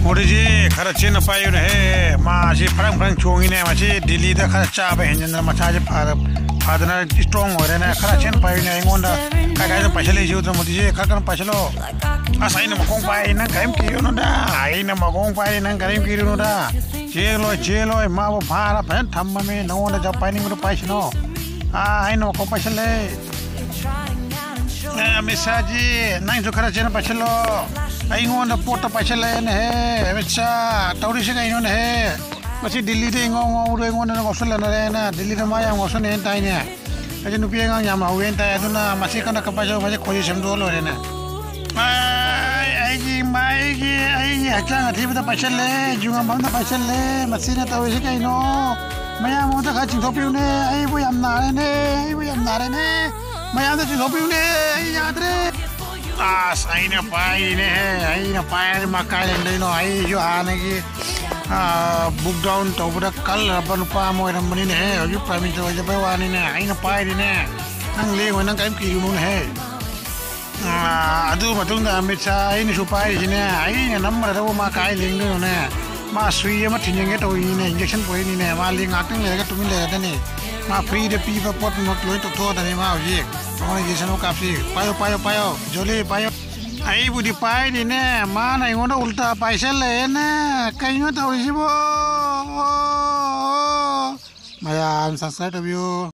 मोदी खरा चेन पायो है मासी फरंग चोंगिने मासी दिल्ली दा खरा चाबे हेंजन माथाजे फादना स्ट्रांग हो रे ना खरा चेन पायो ने इंगोंदा काय पैसा ले जिउ मोदी खरा पैसा asai na makong pai nang kaim kiri no da ai na makong pai nang kaim kiri no da jelo ma bo phara phan thamma me no na ja pai ning ro pai sino ai no ko pai le Amitsha ji nang jo khara chen pai lo ai ngon da pot pai le ne he Amitsha tauri se kai no ne he masi Delhi de ngong ro ngon na ngosol na re na Delhi de ma ya ngosol ne tai ne ai nu pi ngang nyam ha wen tai aduna masi kana ka pai jo ma khoji sem do lo re na ai achang athi bata paisal le junga bang da paisal le masina tawi se kai no maya mo ta kha ching thopiu ne ai bo yam na re ne maya da ching thopiu ne ai yaad re ai na pai ma kai le no ai jo ane ki book down to bada kal ban pa mo ram ni ne ju prime minister je ba wa ni ne ai na pai ni ne nang le wa nang kai ki nu ne adu matung da Amitsha ai ni supai sine ai ne number da ma kai ling no ne ma sui ma thinjeng ge to ni ne injection poi ni ne ma ling ating le ga tumin le da ni ma free de pi ba pot not loi to tho da ni ma ji ma ni jesan ka fi payo joli payo ai bu di pai ni ne ma nai ngon da ulta paisa le ne kai no to ji bo maya subscribe to you